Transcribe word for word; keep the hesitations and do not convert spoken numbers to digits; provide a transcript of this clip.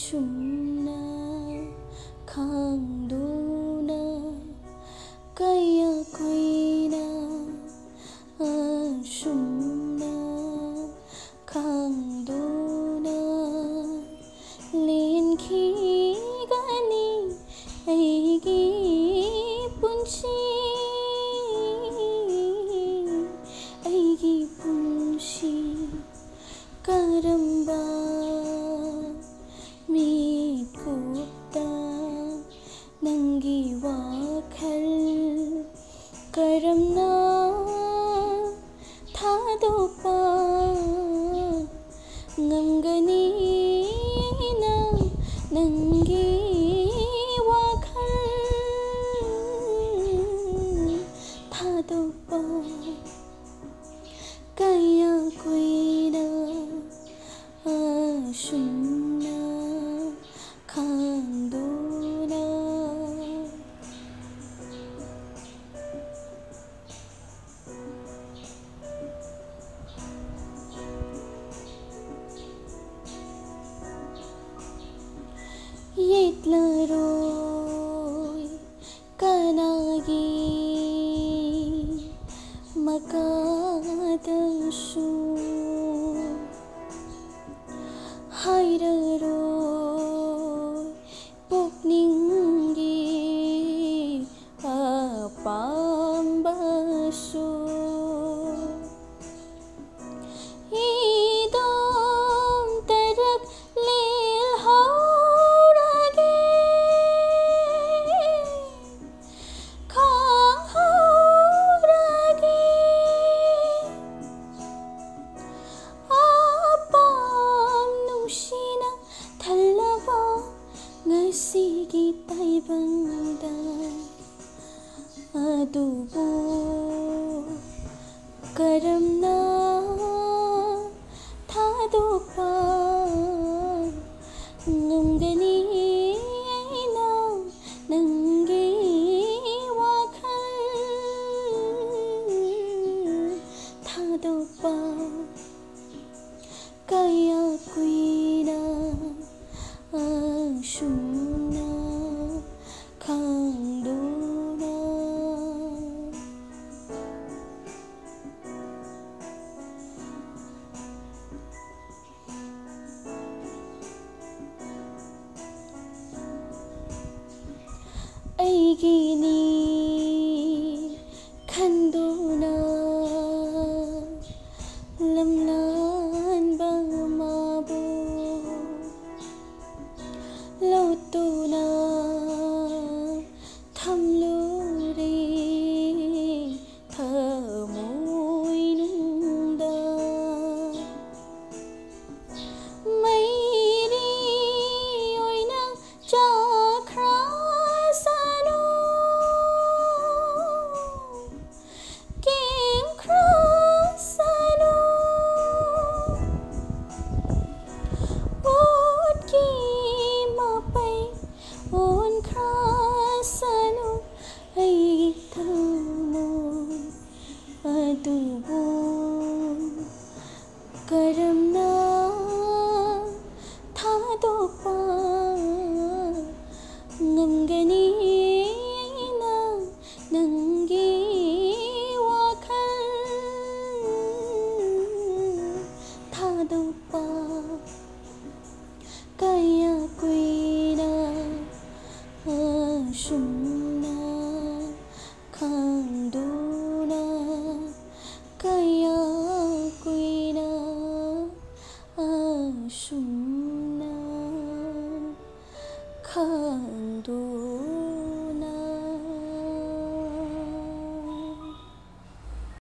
shumna khangduna kaya koina shumna khangduna len khi gani aigi punchi aigi punchi karamba mikupta nangi wakhal karamna thadopa ngamgani na nangi wakhal thadopa kaya koina shumna khangduna yetlaroi kanagi makadashu hairaroi pukningi apambashu idom tarak lil haurage khang haurage apam nushina thallava ngasigi taibangda adubu karamna thadopa ngamgani na nangi wakhal thadopa kaya kuina shumna khangduna aigini khanduna lamlan bamabu lotuna thamluri thamoinunda mairi oina chakhra sanu king krasanu utki mapai on krasanu ai thamu adubu karamna thadopa ngamgani na nangi wakhal thadopa kaya kuina shumna khangduna kaya kuina shumna khangduna